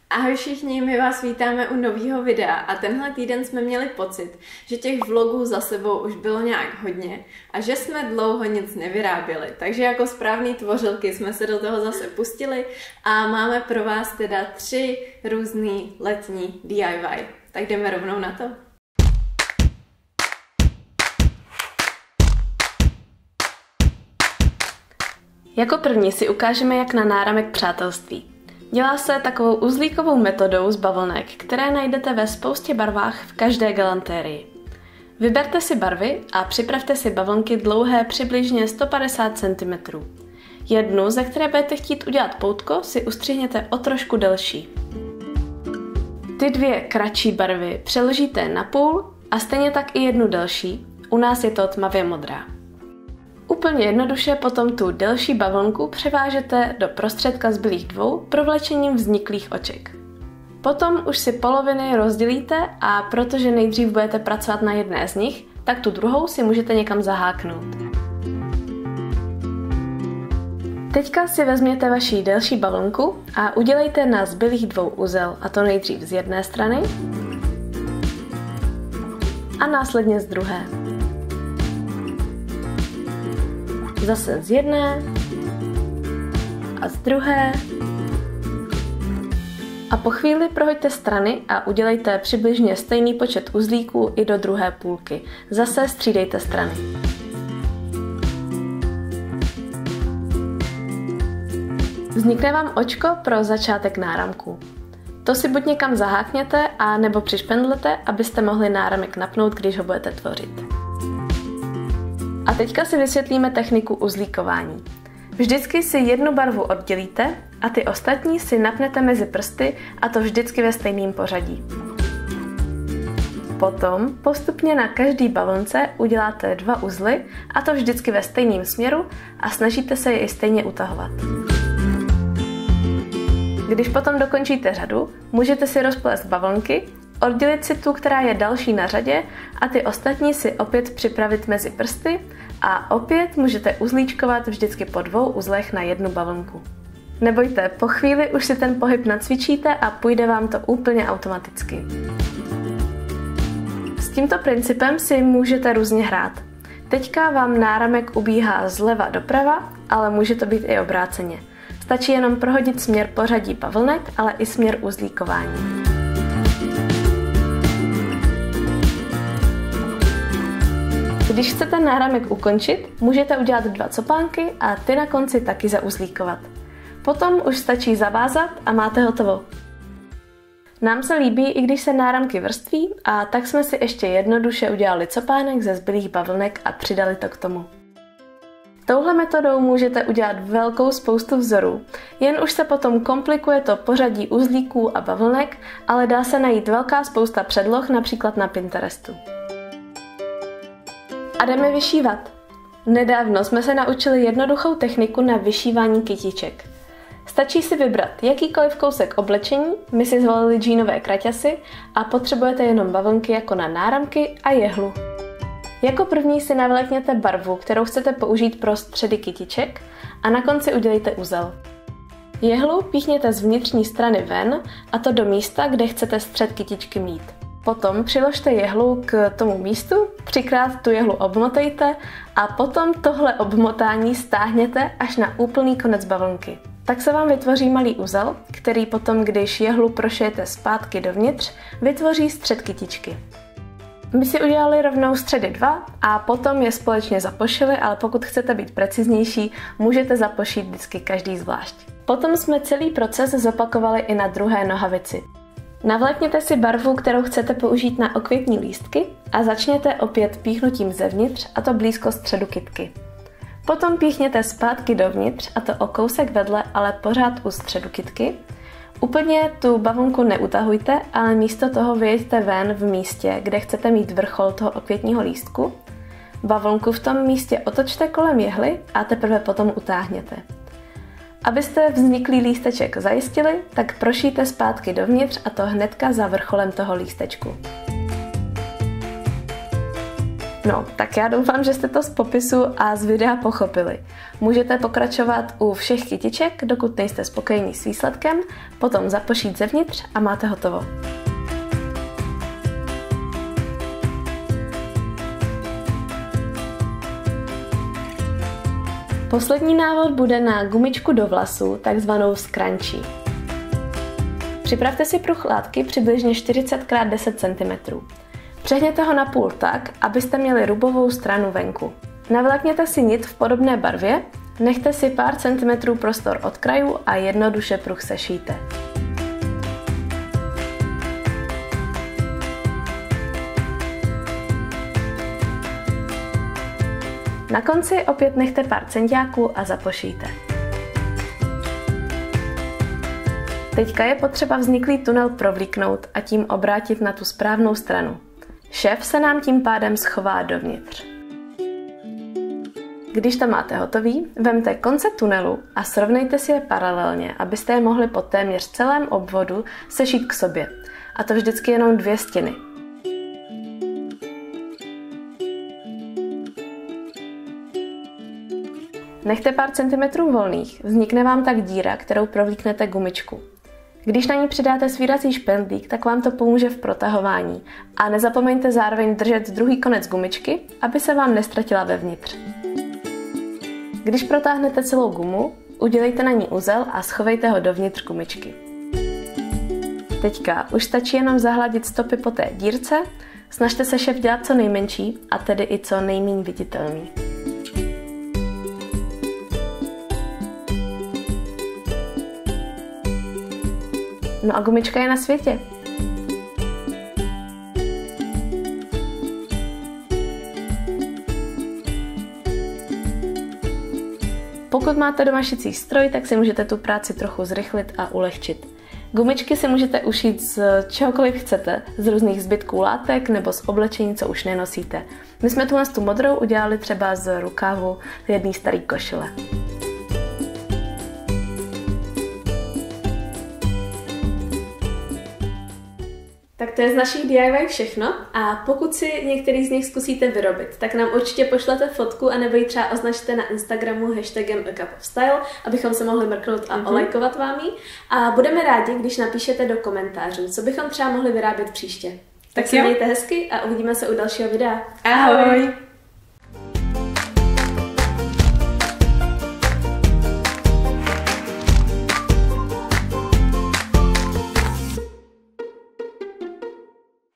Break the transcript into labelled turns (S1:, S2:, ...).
S1: Ahoj všichni, my vás vítáme u nového videa a tenhle týden jsme měli pocit, že těch vlogů za sebou už bylo nějak hodně a že jsme dlouho nic nevyráběli, takže jako správný tvořilky jsme se do toho zase pustili a máme pro vás teda 3 různý letní DIY. Tak jdeme rovnou na to.
S2: Jako první si ukážeme, jak na náramek přátelství. Dělá se takovou uzlíkovou metodou z bavlnek, které najdete ve spoustě barvách v každé galantérii. Vyberte si barvy a připravte si bavlnky dlouhé přibližně 150 cm. Jednu, ze které budete chtít udělat poutko, si ustřihněte o trošku delší. Ty 2 kratší barvy přeložíte na půl a stejně tak i jednu delší, u nás je to tmavě modrá. Úplně jednoduše potom tu delší bavlnku převážete do prostředka zbylých 2 provlečením vzniklých oček. Potom už si poloviny rozdělíte a protože nejdřív budete pracovat na jedné z nich, tak tu druhou si můžete někam zaháknout. Teďka si vezměte vaši delší bavlnku a udělejte na zbylých 2 uzel, a to nejdřív z jedné strany a následně z druhé. Zase z jedné a z druhé. A po chvíli prohoďte strany a udělejte přibližně stejný počet uzlíků i do druhé půlky. Zase střídejte strany. Vznikne vám očko pro začátek náramku. To si buď někam zahákněte a nebo přišpendlete, abyste mohli náramek napnout, když ho budete tvořit. A teďka si vysvětlíme techniku uzlíkování. Vždycky si jednu barvu oddělíte a ty ostatní si napnete mezi prsty, a to vždycky ve stejném pořadí. Potom postupně na každý bavlnce uděláte 2 uzly, a to vždycky ve stejném směru, a snažíte se je i stejně utahovat. Když potom dokončíte řadu, můžete si rozplést bavlnky, oddělit si tu, která je další na řadě, a ty ostatní si opět připravit mezi prsty a opět můžete uzlíčkovat vždycky po 2 uzlech na jednu bavlnku. Nebojte, po chvíli už si ten pohyb nacvičíte a půjde vám to úplně automaticky. S tímto principem si můžete různě hrát. Teďka vám náramek ubíhá zleva doprava, ale může to být i obráceně. Stačí jenom prohodit směr pořadí bavlnek, ale i směr uzlíkování. Když chcete náramek ukončit, můžete udělat 2 copánky a ty na konci taky zauzlíkovat. Potom už stačí zavázat a máte hotovo. Nám se líbí, i když se náramky vrství, a tak jsme si ještě jednoduše udělali copánek ze zbylých bavlnek a přidali to k tomu. Touhle metodou můžete udělat velkou spoustu vzorů, jen už se potom komplikuje to pořadí uzlíků a bavlnek, ale dá se najít velká spousta předloh, například na Pinterestu. A jdeme vyšívat. Nedávno jsme se naučili jednoduchou techniku na vyšívání kytiček. Stačí si vybrat jakýkoliv kousek oblečení, my si zvolili džínové kraťasy a potřebujete jenom bavlnky jako na náramky a jehlu. Jako první si navlékněte barvu, kterou chcete použít pro středy kytiček, a na konci udělejte uzel. Jehlu píchněte z vnitřní strany ven, a to do místa, kde chcete střed kytičky mít. Potom přiložte jehlu k tomu místu, 3krát tu jehlu obmotejte a potom tohle obmotání stáhněte až na úplný konec bavlnky. Tak se vám vytvoří malý uzel, který potom, když jehlu prošijete zpátky dovnitř, vytvoří střed kytičky. My si udělali rovnou středy 2 a potom je společně zapošili, ale pokud chcete být preciznější, můžete zapošít vždycky každý zvlášť. Potom jsme celý proces zopakovali i na druhé nohavici. Navlékněte si barvu, kterou chcete použít na okvětní lístky, a začněte opět píchnutím zevnitř, a to blízko středu kytky. Potom píchněte zpátky dovnitř, a to o kousek vedle, ale pořád u středu kytky. Úplně tu bavlnku neutahujte, ale místo toho vyjeďte ven v místě, kde chcete mít vrchol toho okvětního lístku. Bavlnku v tom místě otočte kolem jehly a teprve potom utáhněte. Abyste vzniklý lísteček zajistili, tak prošijte zpátky dovnitř, a to hnedka za vrcholem toho lístečku. No, tak já doufám, že jste to z popisu a z videa pochopili. Můžete pokračovat u všech kytiček, dokud nejste spokojení s výsledkem, potom zapošít zevnitř a máte hotovo. Poslední návod bude na gumičku do vlasů, takzvanou scrunchie. Připravte si pruh látky přibližně 40 x 10 cm. Přehněte ho na půl tak, abyste měli rubovou stranu venku. Navlékněte si nit v podobné barvě, nechte si pár centimetrů prostor od krajů a jednoduše pruh sešijte. Na konci opět nechte pár centiáků a zapošijte. Teďka je potřeba vzniklý tunel provlíknout a tím obrátit na tu správnou stranu. Šéf se nám tím pádem schová dovnitř. Když to máte hotový, vemte konce tunelu a srovnejte si je paralelně, abyste je mohli po téměř celém obvodu sešít k sobě. A to vždycky jenom 2 stěny. Nechte pár centimetrů volných, vznikne vám tak díra, kterou provlíknete gumičku. Když na ní přidáte svírací špendlík, tak vám to pomůže v protahování a nezapomeňte zároveň držet druhý konec gumičky, aby se vám nestratila vevnitř. Když protáhnete celou gumu, udělejte na ní uzel a schovejte ho dovnitř gumičky. Teďka už stačí jenom zahladit stopy po té dírce, snažte se šéf dělat co nejmenší a tedy i co nejméně viditelný. No a gumička je na světě. Pokud máte doma šicí stroj, tak si můžete tu práci trochu zrychlit a ulehčit. Gumičky si můžete ušít z čehokoliv chcete, z různých zbytků látek nebo z oblečení, co už nenosíte. My jsme tu modrou udělali třeba z rukávu jedné staré košile. Tak to je z našich DIY všechno a pokud si některý z nich zkusíte vyrobit, tak nám určitě pošlete fotku a nebo ji třeba označte na Instagramu hashtagem A Cup of Style, abychom se mohli mrknout a olajkovat vám ji. A budeme rádi, když napíšete do komentářů, co bychom třeba mohli vyrábět příště. Tak se mějte hezky a uvidíme se u dalšího videa.
S1: Ahoj!